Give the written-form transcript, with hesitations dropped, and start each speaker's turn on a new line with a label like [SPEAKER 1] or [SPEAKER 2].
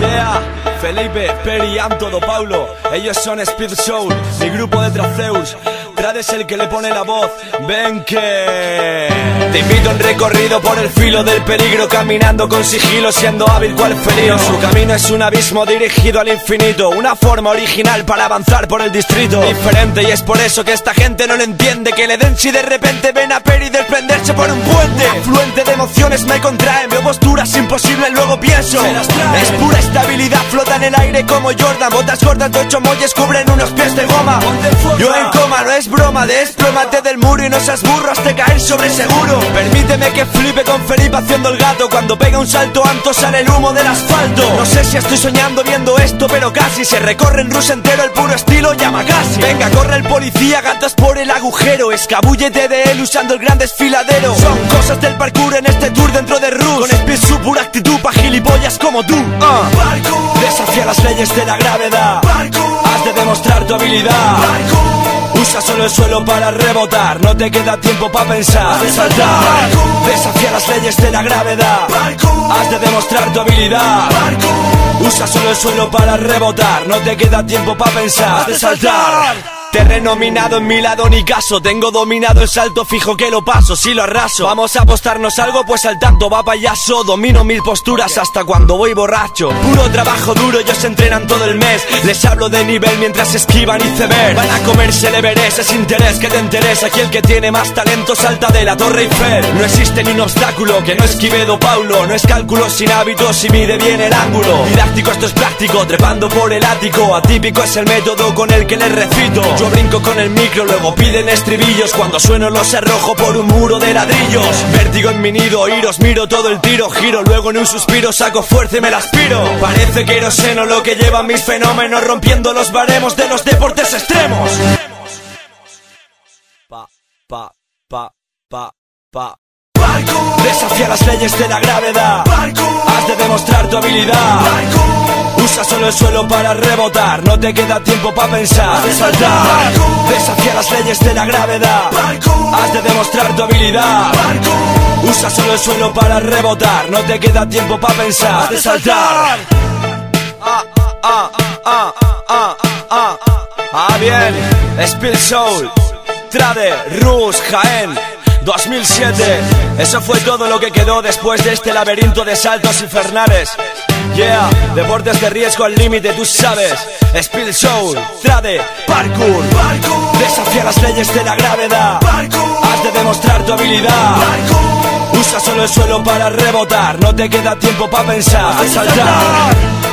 [SPEAKER 1] Yeah, Felipe, Peri, Anto, Paulo. Ellos son Speed Soul, mi grupo de Traceus. Trad es el que le pone la voz. Ven que te invito a un recorrido por el filo del peligro, caminando con sigilo, siendo hábil cual felino. Su camino es un abismo dirigido al infinito, una forma original para avanzar por el distrito. Diferente, y es por eso que esta gente no lo entiende, que le den si de repente ven a Peri desprenderse por un puente. Afluente de emociones me contraen, veo posturas imposibles, luego pienso. Es pura estabilidad, flota en el aire como Jordan. Botas gordas de 8 molles cubren unos pies de goma. Yo en coma, no es broma, desplómate del muro y no seas burro hasta caer sobre seguro. Permíteme que flipe con Felipe haciendo el gato. Cuando pega un salto alto sale el humo del asfalto. No sé si estoy soñando viendo esto, pero casi. Se recorre en Rus entero el puro estilo Yamakasi. Venga, corre el policía, gatas por el agujero. Escabúllete de él usando el gran desfiladero. Son cosas del parkour en este tour dentro de Rus. Con speed su pura actitud pa' gilipollas como tú. Desafía las leyes de la gravedad. Has de demostrar tu habilidad. Usa solo el suelo para rebotar, no te queda tiempo para pensar. De saltar, desafía las leyes de la gravedad. Has de demostrar tu habilidad. Usa solo el suelo para rebotar, no te queda tiempo para pensar. De saltar. Terreno minado en mi lado ni caso. Tengo dominado el salto fijo que lo paso, si lo arraso. Vamos a apostarnos algo pues saltando va payaso. Domino mil posturas hasta cuando voy borracho. Puro trabajo duro, ellos entrenan todo el mes. Les hablo de nivel mientras esquivan iceberg. Van a comerse el Everest, es interés que te interesa. Aquí el que tiene más talento salta de la Torre Eiffel. No existe ni un obstáculo que no esquive Paulo. No es cálculo sin hábitos y mide bien el ángulo. Didáctico, esto es práctico, trepando por el ático. Atípico es el método con el que les recito. Yo brinco con el micro, luego piden estribillos. Cuando sueno los arrojo por un muro de ladrillos. Vértigo en mi nido, iros, miro todo el tiro. Giro, luego en un suspiro saco fuerza y me la aspiro. Parece queroseno lo que llevan mis fenómenos, rompiendo los baremos de los deportes extremos. Desafía las leyes de la gravedad. Has de demostrar tu habilidad. Usa solo el suelo para rebotar, no te queda tiempo para pensar. De saltar, desafía las leyes de la gravedad. Has de demostrar tu habilidad. Usa solo el suelo para rebotar, no te queda tiempo para pensar. De saltar. Bien, Speed Soul, Trade, Rus, Jaén 2007. Eso fue todo lo que quedó después de este laberinto de saltos infernales. Yeah, deportes de riesgo al límite, tú sabes. Speed Soul, Trade, parkour. Desafía las leyes de la gravedad. Has de demostrar tu habilidad. Usa solo el suelo para rebotar, no te queda tiempo para pensar. De saltar.